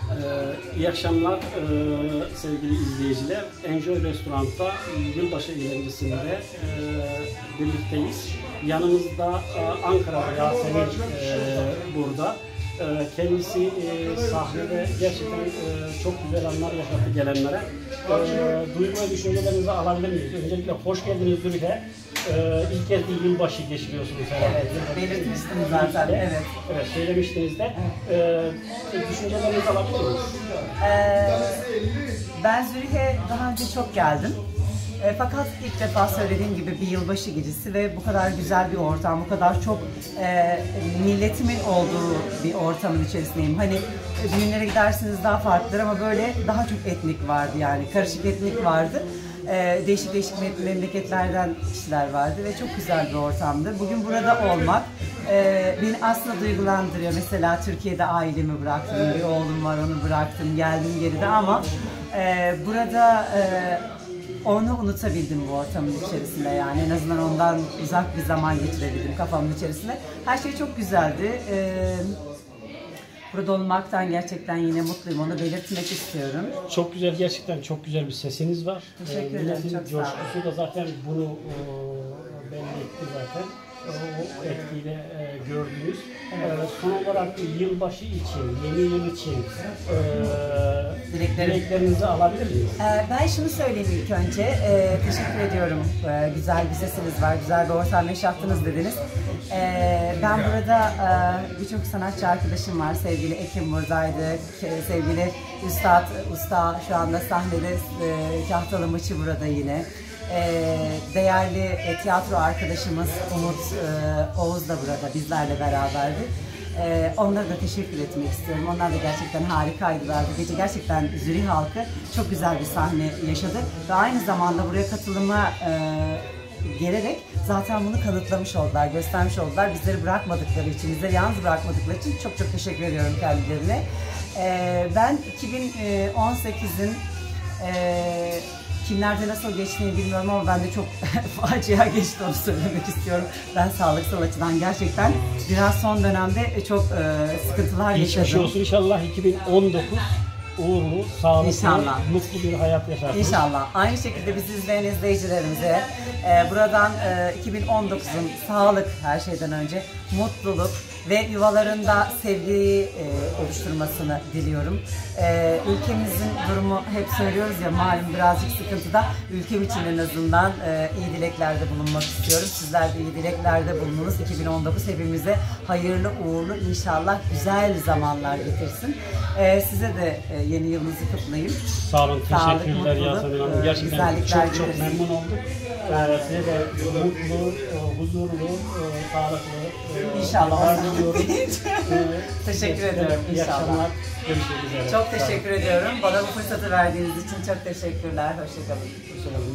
İyi akşamlar sevgili izleyiciler. Enjoy Restaurant'ta yılbaşı eğlencesinde birlikteyiz. Yanımızda Ankara'da Yasemin burada. Kendisi sahnede gerçekten çok güzel anlar yaşattı gelenlere. Duygu ve düşüncelerinizi alabilir miyiz? Öncelikle hoş geldiniz Zürife. İlk kez bir yılbaşı geçiriyorsunuz herhalde. Evet, belirtmiştiniz zaten. Evet. Evet, söylemiştiniz de. Düşüncelerinizi alabilir miyiz? Ben Zürih'e daha önce çok geldim. Fakat ilk defa söylediğim gibi bir yılbaşı gecesi ve bu kadar güzel bir ortam, bu kadar çok milletimin olduğu bir ortamın içerisindeyim. Hani düğünlere gidersiniz daha farklıdır ama böyle daha çok etnik vardı, yani karışık etnik vardı. Değişik memleketlerden kişiler vardı ve çok güzel bir ortamdı. Bugün burada olmak beni aslında duygulandırıyor. Mesela Türkiye'de ailemi bıraktım, bir oğlum var, onu bıraktım, geldim geride ama burada onu unutabildim bu ortamın içerisinde, yani en azından ondan uzak bir zaman geçirebildim kafamın içerisinde. Her şey çok güzeldi. Burada olmaktan gerçekten yine mutluyum, onu belirtmek istiyorum. Çok güzel, gerçekten çok güzel bir sesiniz var. Teşekkür ederim, çok sağ olun. Coşkusu da zaten bunu belli etti zaten. O etkiyle gördünüz. Evet. Son olarak yılbaşı için, yeni yıl için dileklerinizi alabilir miyiz? Ben şunu söyleyeyim ilk önce. Teşekkür ediyorum. Güzel bir sesiniz var, güzel bir ortam yaşattınız dediniz. Ben burada birçok sanatçı arkadaşım var. Sevgili Ekim buradaydı. Sevgili Usta şu anda sahnede. Kahtalı Maçı burada yine. Değerli tiyatro arkadaşımız Umut Oğuz da burada bizlerle beraberdi. Onlara da teşekkür etmek istiyorum. Onlar da gerçekten harikaydılar. Bu gece gerçekten Zürih halkı çok güzel bir sahne yaşadı ve aynı zamanda buraya katılıma gelerek zaten bunu kanıtlamış oldular, göstermiş oldular. Bizleri bırakmadıkları için, bizleri yalnız bırakmadıkları için çok çok teşekkür ediyorum kendilerine. Ben 2018'in kimlerde nasıl geçtiğini bilmiyorum ama ben de çok facia geçti, onu söylemek istiyorum. Ben sağlıksal açıdan gerçekten biraz son dönemde çok sıkıntılar yaşadım. Geçmiş olsun, inşallah 2019 uğurlu, sağlıklı, İnşallah. mutlu bir hayat yaşarsınız. İnşallah. Aynı şekilde bizi izleyen izleyicilerimize buradan 2019'un sağlık, her şeyden önce mutluluk ve yuvalarında sevgiyi oluşturmasını diliyorum. Ülkemizin durumu, hep söylüyoruz ya, malum birazcık sıkıntıda. Ülkem için en azından iyi dileklerde bulunmak istiyorum. Sizler de iyi dileklerde bulununuz. 2019 hepimize hayırlı, uğurlu, inşallah güzel zamanlar getirsin. Size de yeni yılınızı kutlayayım. Sağ olun, Sağlık, teşekkürler Yasemin Hanım. Gerçekten çok memnun olduk. Size de mutlu, huzurlu, sağlıklı İnşallah. diliyorum. Teşekkür ediyorum. İyi İnşallah. akşamlar. Görüşmek üzere. Çok teşekkür ediyorum. Bana bu fırsatı verdiğiniz için çok teşekkürler. Hoşça kalın. Hoşça kalın.